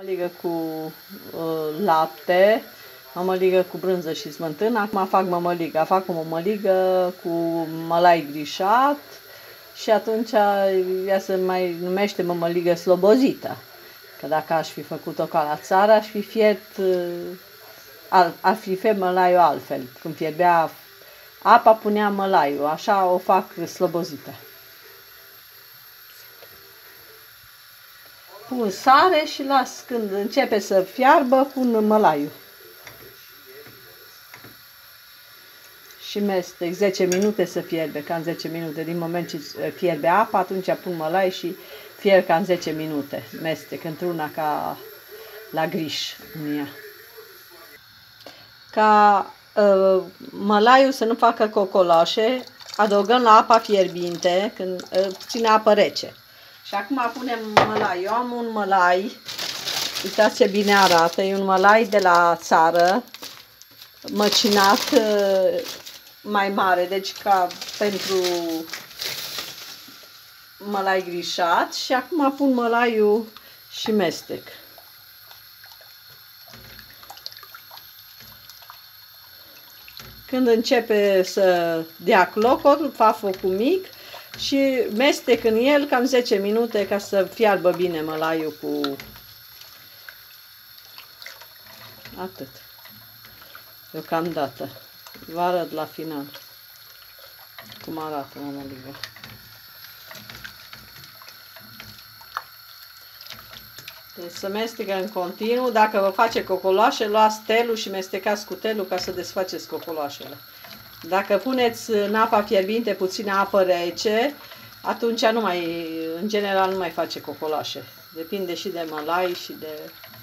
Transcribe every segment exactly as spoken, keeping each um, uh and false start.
Mămăligă cu uh, lapte, mămăligă cu brânză și smântână. Acum fac mămăligă. Fac o mămăligă cu mălai grișat și atunci ea se mai numește mămăligă slobozită. Că dacă aș fi făcut-o ca la țară, aș fi fiert, uh, ar fi fiert mălaiul altfel. Când fierbea apa, punea mălaiul. Așa o fac slobozită. Pun sare și las când începe să fiarbă, pun mălaiul. Și mestec zece minute să fierbe, ca în zece minute. Din moment ce fierbe apa, atunci pun mălai și fierb ca în zece minute. Mestec într-una ca la griș în ea. Ca uh, mălaiul să nu facă cocoloșe, adăugăm la apa fierbinte, când uh, ține apă rece. Și acum punem mălai. Eu am un mălai, uitați ce bine arată, e un mălai de la țară, măcinat mai mare, deci ca pentru mălai grișat. Și acum pun mălaiul și mestec. Când începe să dea clocot, fac focul mic și mestec în el cam zece minute ca să fiarbă bine mălaiul cu... Atât. Deocamdată. Vă arăt la final cum arată mămăligă. Deci să mestecă în continuu. Dacă vă face cocoloașe, luați telul și mestecați cu telul ca să desfaceți cocoloașele. Dacă puneți în apa fierbinte puțină apă rece, atunci nu mai, în general nu mai face cocoloașe. Depinde și de mălai și de...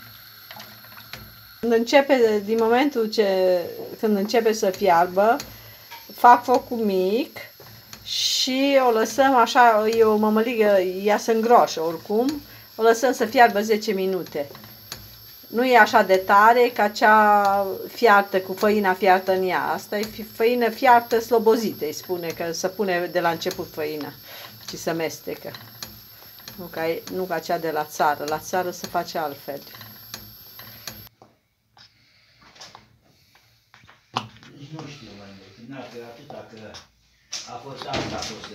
Când începe, din momentul ce, când începe să fiarbă, fac focul mic și o lăsăm așa, e o mămăligă, ea se îngroașă oricum, o lăsăm să fiarbă zece minute. Nu e așa de tare ca cea fiartă, cu făina fiartă în ea. Asta e făină fiartă slobozită, îi spune, că se pune de la început făina și se mestecă. Nu ca, nu ca cea de la țară. La țară se face altfel. Nici nu știu mai mult, că atâta că a fost asta a fost.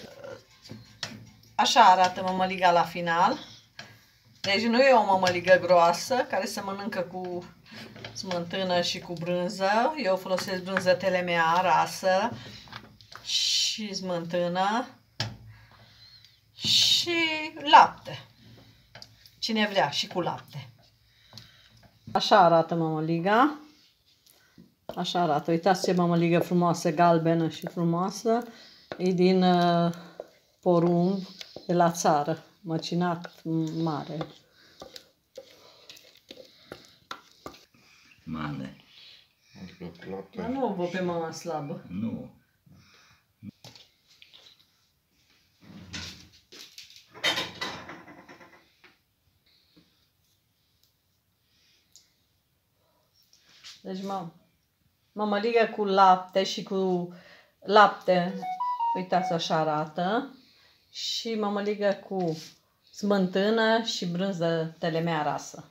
Așa arată mămăliga la final. Deci nu e o mămăligă groasă, care se mănâncă cu smântână și cu brânză. Eu folosesc brânză telemea rasă și smântână și lapte. Cine vrea, și cu lapte. Așa arată mămăliga. Așa arată. Uitați ce mămăligă frumoasă, galbenă și frumoasă. E din uh, porumb de la țară. Măcinat mare. Mare. Dar nu o văd pe mama slabă. Nu. Deci mă, mămăligă cu lapte și cu lapte, uitați așa arată. Și mămăligă cu smântână și brânză telemea rasă.